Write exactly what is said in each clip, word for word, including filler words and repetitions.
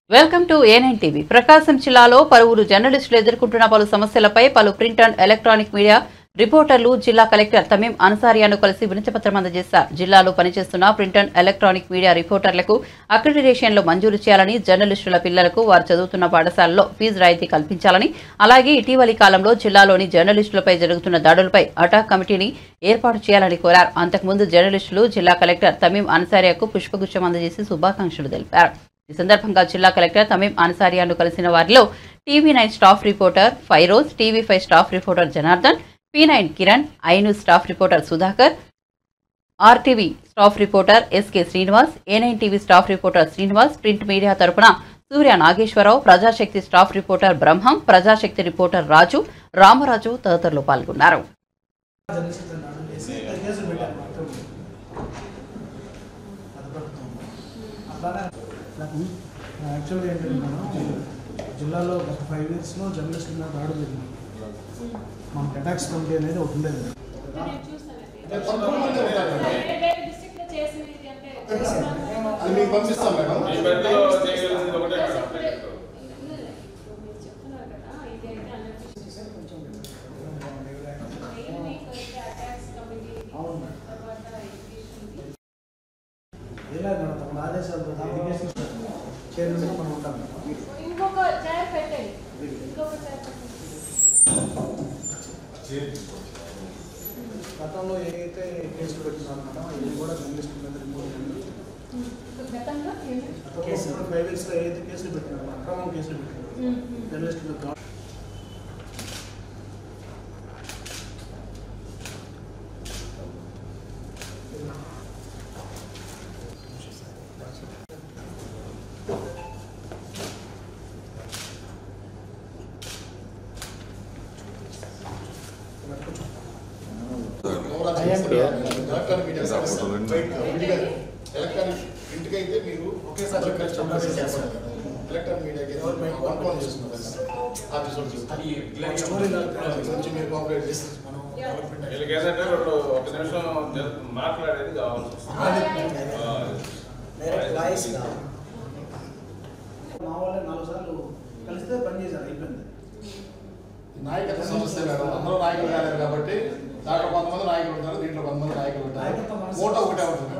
Welcome to A nine TV. Prakasam జిల్లాలో పలువురు జర్నలిస్టులు ఎదుర్కొంటున్న పలు సమస్యలపై పలు ప్రింట్ అండ్ ఎలక్ట్రానిక్ మీడియా రిపోర్టర్లు జిల్లా కలెక్టర్ తమీం అన్సారియాను కలిసి వినతిపత్రం అందజేశారు. జిల్లాలో పనిచేస్తున్న ప్రింట్ అండ్ ఎలక్ట్రానిక్ మీడియా రిపోర్టర్లకు అక్రిడిటేషన్లు మంజూరు చేయాలని, జర్నలిస్టుల పిల్లలకు వారు చదువుతున్న పాఠశాలలో ఫీజు రాయితీ కల్పించాలని, అలాగే ఇటీవలి కాలంలో జిల్లాలోని జర్నలిస్టులపై జరుగుతున్న దాడులపై అటాక్ కమిటీని ఏర్పాటు చేయాలని కోరారు. అంతకుముందు జర్నలిస్టులు జిల్లా కలెక్టర్ తమీం అన్సారియాకు పుష్పగుచ్చం అందజేసి శుభాకాంక్షలు తెలిపారు. ఈ సందర్భంగా జిల్లా కలెక్టర్ తమీం అన్సారియాను కలిసిన వారిలో TV nine staff reporter Firoz, TV five staff reporter Janardhan, P nine Kiran, I news staff reporter Sudhakar, RTV staff reporter SK Srinivas, A nine TV staff reporter Srinivas, print media తరపున Surya Nageswararao, Prajasakti staff reporter Brahmam, Prajasakti reporter Raju, Ramaraju తదితరులు పాల్గొన్నారు. యాక్చువల్గా ఏంటంటే మనం జిల్లాలో ఒక ఫైవ్ ఇయర్స్లో జర్నలిస్టుల మీద దాడులు జరిగింది. మనకు అటాక్స్ కమిటీ అనేది ఒకటి ఉండేది. ఎలా మేడం తమ ఆదేశాలతో చైర్మన్ మనం ఉంటాం. గతంలో ఏదైతే కేసులు పెట్టినారు మేడం ఇది కూడా జర్నలిస్ట్ మీద రిమూవ్ చేయండి. ఫైవ్ ఇయర్స్లో ఏదైతే కేసులు పెట్టినారు అక్రమం కేసులు పెట్టినారు జర్నలిస్ట్ మీద ఎలక్ట్రానిక్ ప్రింట్కి అయితే మీరు ఒకేసారి ఎలక్ట్రానిక్ మీడియాకి మీరు కోఆపరేట్ చేసి ఒక నిమిషం మాట్లాడేది కావాల్సి మా వాళ్ళే నాలుగు సార్లు కలిస్తే పని చేశారు. అయిపోయింది. నాయకత్వ సమస్య మేడం. అందరూ నాయకులు కాలేదు కాబట్టి దాంట్లో కొంతమంది నాయకులు ఉంటారు, దీంట్లో కొంతమంది నాయకులు ఉంటారు. ఓట ఒకటే ఉంటుంది.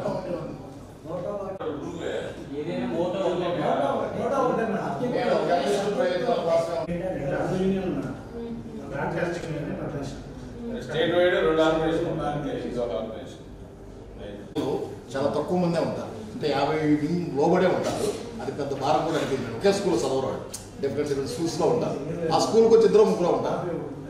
చాలా తక్కువ మందే ఉంటారు, అంటే యాభై లోబడే ఉంటారు. అది పెద్ద భారం కూడా అనిపించింది. ఒకే స్కూల్ చదవరాడు, డిఫరెంట్ డిఫరెంట్ స్కూల్స్లో ఉంటారు. ఆ స్కూల్కి వచ్చి ఇద్దరు ముగ్గురు ఉంటారు.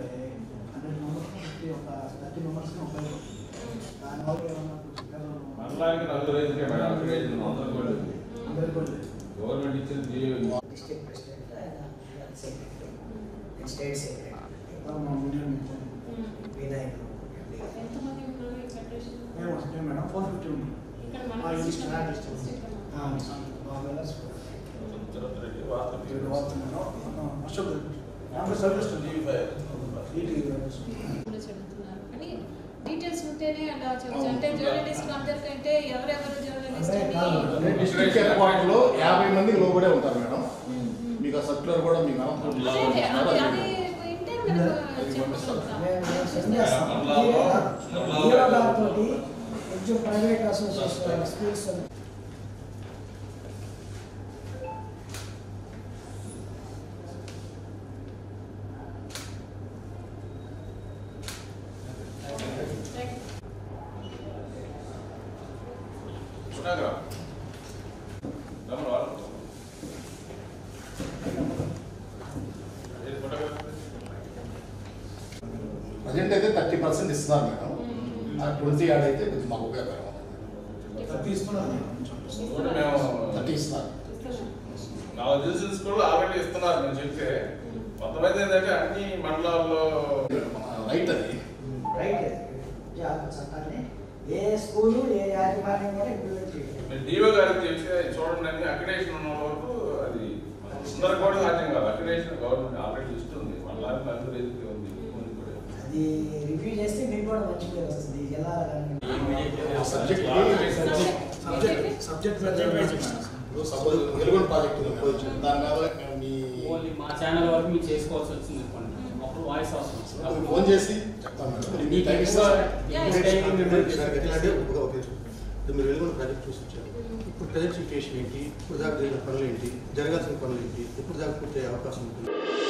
గవర్నమెంట్ ఇచ్చిన state secretary madam four fifty ఉంది. డీటెయిల్స్ ఉంటేనే అలా చెప్పచ్చు. అంటే జర్నలిస్ట్ అందరికంటే ఎవరెవరు జర్నలిస్ట్ డిస్ట్రిక్ట్ హెడ్ క్వార్టర్లో యాభై మందికి లోబడే ఉంటారు మేడం. మీకు ఆ సర్క్యులర్ కూడా మీకు ప్రైవేట్ అసోసియేషన్ స్కూల్స్ ప్రజెంట్ అయితే థర్టీ పర్సెంట్ ఇస్తున్నారు మేడం. ఆ ట్వంటీ యాడ్ అయితే కొంచెం మాకు ఉపయోగకరం. థర్టీ ఇస్తున్నారు థర్టీ ఇస్తున్నారు. నాకు తెలిసిన స్కూల్లో ఆల్రెడీ ఇస్తున్నారు. నేను చెప్తే కొంతమంది ఏంటంటే అన్ని మండలాల్లో రైట్ అది రైట్ చట్టాన్ని ఏ స్కూలు ఏ యాజమాన్యం కూడా ఇంప్లిమెంట్ చేయాలి. మీరు డీఓ గారికి చెప్తే చూడండి అని అక్రిడేషన్ ఉన్న వరకు అది అందరూ కూడా సాధ్యం కాదు. అక్రిడేషన్ గవర్నమెంట్ ఆల్రెడీ ఇస్తుంది. మళ్ళీ అందరూ ఎదుగుతూ ఉంది. అది రివ్యూ చేస్తే మీకు కూడా మంచి పేరు వస్తుంది. ఎలా సబ్జెక్ట్ సబ్జెక్ట్ సబ్జెక్ట్ ఇప్పుడు సపోజ్ వెలుగొండ ప్రాజెక్ట్ ఉంది, దాని మీద మీ ఓన్లీ మా ఛానల్ వరకు మీరు చేసుకోవాల్సి వచ్చింది అనుకోండి, అప్పుడు వాయిస్ అవసరం అప్పుడు ఫోన్ చేసి చెప్తాను మేడం. మరి మీకు టైం ఇస్తా- మీరు వెలుగున్న ప్రాజెక్ట్ చూసి వచ్చారు. ఇప్పుడు ప్రజెంట్ సిచ్యువేషన్ ఏంటి, ఇప్పుడు దాకా జరిగిన పనులు ఏంటి, జరగాల్సిన పనులు ఏంటి, ఇప్పుడు దాకా పూర్తి అవకాశం ఉంటుంది.